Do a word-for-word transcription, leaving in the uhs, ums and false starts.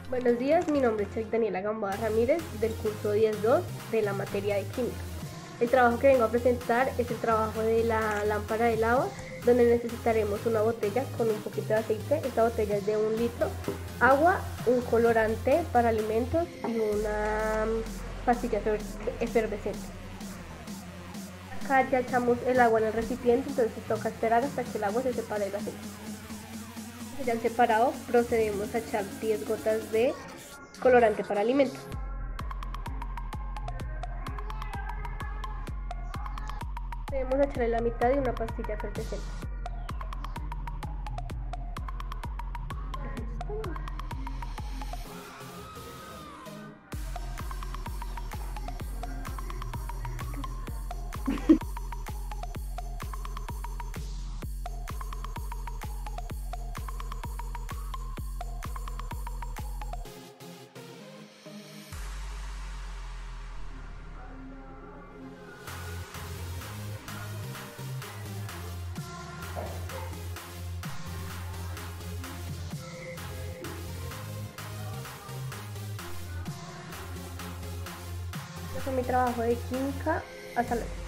Buenos días, mi nombre es Chek Daniela Gamboa Ramírez del curso diez dos de la materia de química. El trabajo que vengo a presentar es el trabajo de la lámpara de lava, donde necesitaremos una botella con un poquito de aceite. Esta botella es de un litro, agua, un colorante para alimentos y una pastilla efervescente. Acá ya echamos el agua en el recipiente, entonces toca esperar hasta que el agua se separe del aceite. Ya han separado, procedemos a echar diez gotas de colorante para alimentos. Debemos echarle la mitad de una pastilla efervescente. Este fue mi trabajo de química. Hasta luego.